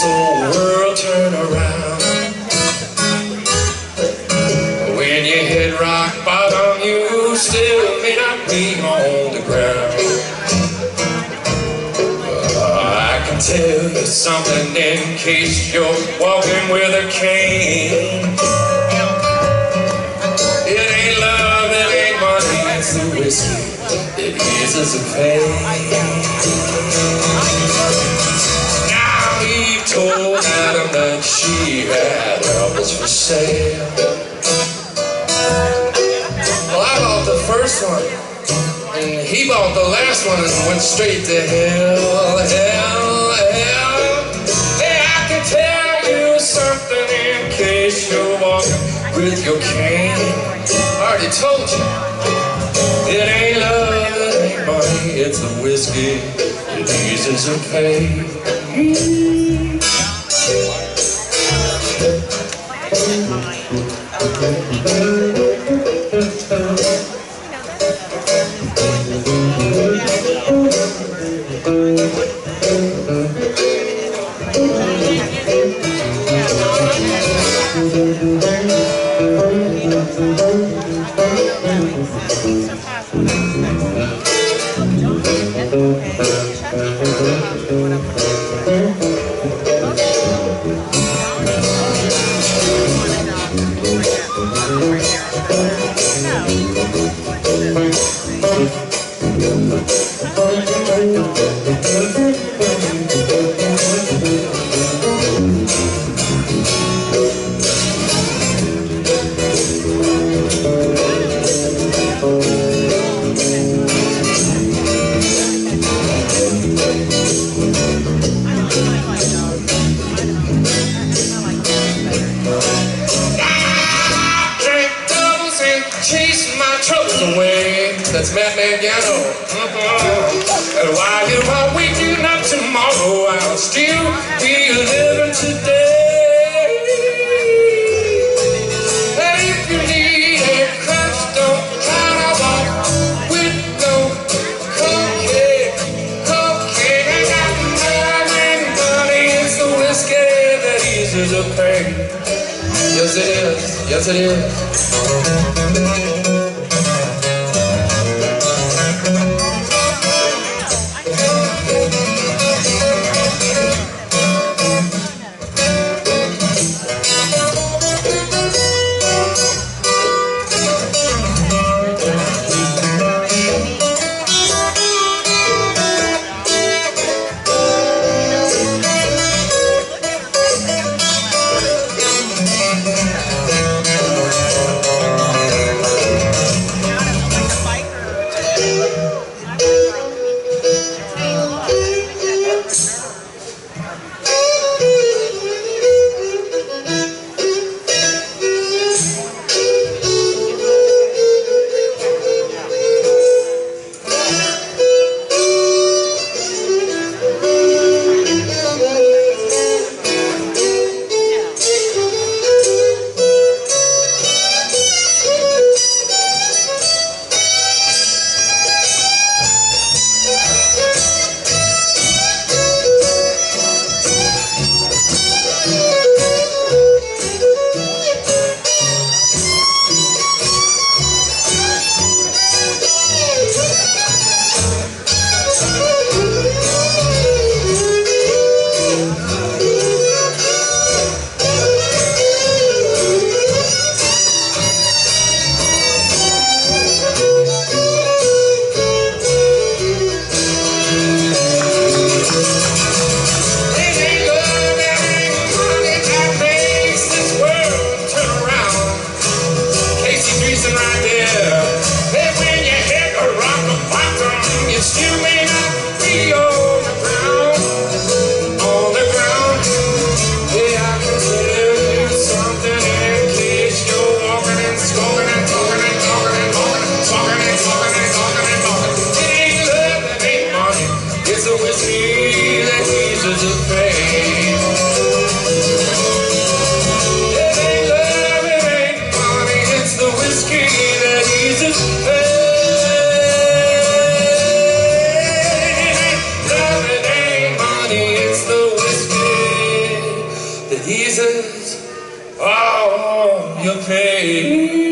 whole world turn around. When you hit rock bottom, you still may not be on the ground. I can tell you something in case you're walking with a cane. It ain't love, it ain't money, it's the whiskey that eases the pain. Now he told Adam that she had apples for sale. Well, I bought the first one, and he bought the last one and went straight to hell, hell, hell. Hey, I can tell you something in case you're walking with your cane. I already told you, it ain't love, it ain't money, it's the whiskey that eases the pain. Chase my troubles away. That's Matinee Piano. And while you are waking up tomorrow, I'll still be living today. And if you need a crutch, don't try to walk with no cocaine. Cocaine ain't got love and money. It's the whiskey that eases the pain. Yes it is, yes it is. It eases all your pain.